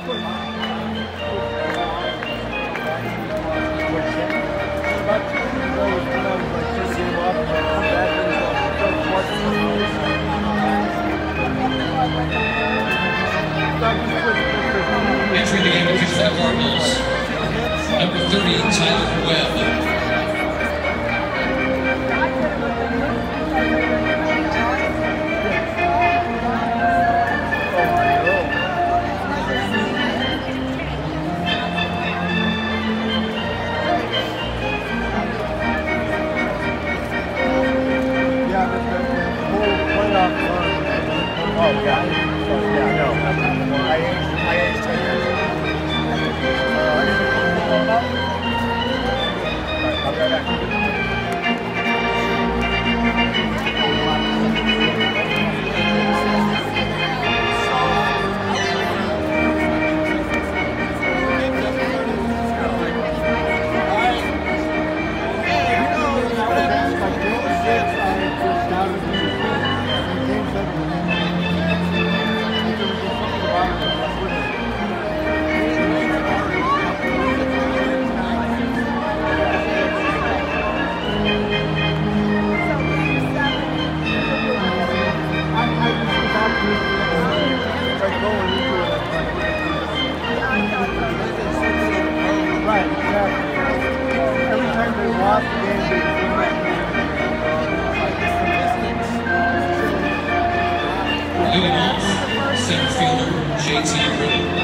Entering the game to pitch for the Cardinals, number 30, Tyler Webb. Oh, yeah. Yeah, no. I aged 10 years. I'll be right back. Right, exactly. Every time they watch the game, they Leading off, center fielder JT Riddle.